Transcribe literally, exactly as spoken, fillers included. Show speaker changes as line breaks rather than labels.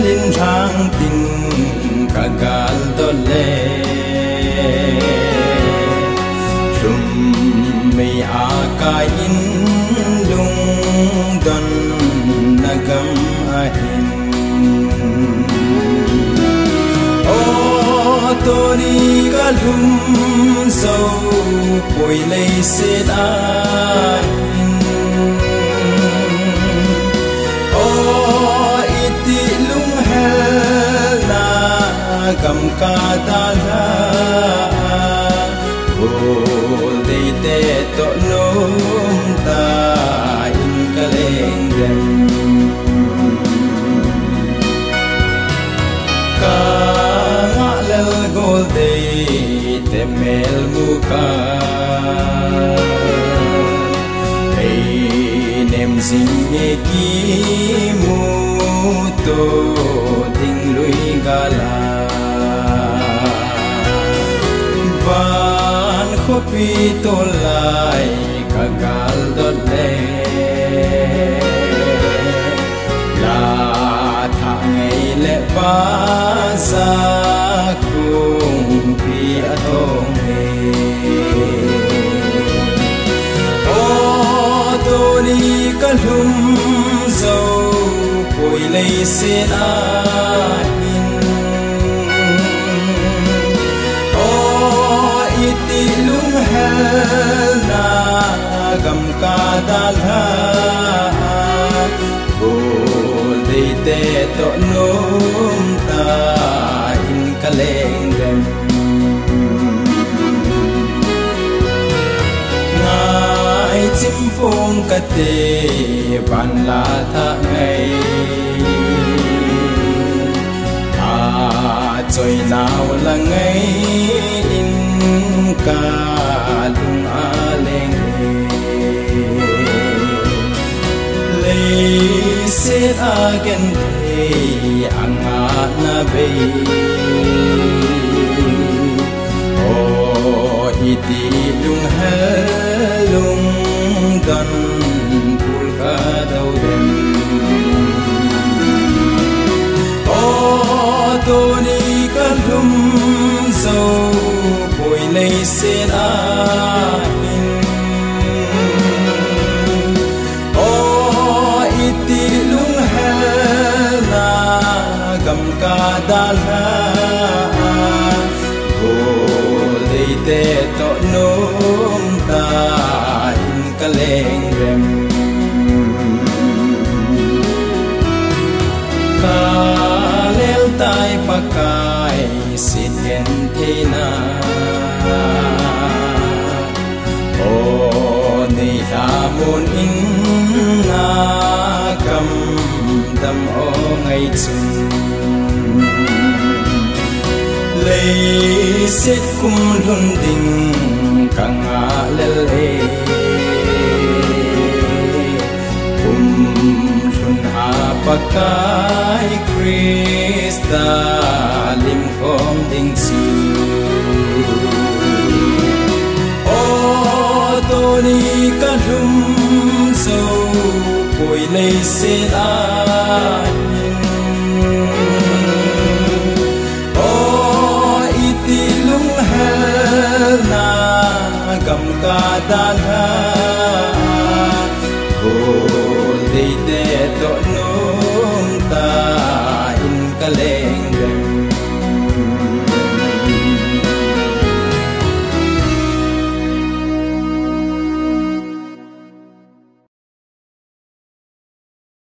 in rang tin kagal dole rum mi akain lung don nagam ahin o tori kalum so poi lei se ahin o iti lung hel na gam ka da la Hol day te to num ta in kaleng dem ka nga lel gol day te mel muka hey nem sing e ki mu to ding lui gala Kopi tolai kagal dole la tha ngai le pa sa kung pi atong he o tori kalum zo poi lei se a na gam ka dalha bol dei te to num ta in kaleng dem ngai chim phong ka te ban la tha ngai a choi nào là ngai in ka lung a leng lei se again te anga na be o iti lung helung dan pul ka dau den o to ni ka lum so poi lei se a in o iti lung hel na gam ka dalha go lei te to num ta in kaleng rem ka lel tai pakai sit gen thina o nei la mun in na kam dam o ngai chun lei set kum lun ding kanga lel e kum lun a pakai krista lim khom ding su Tony kalum so poi lei se a o iti lung hel na gam ka dalha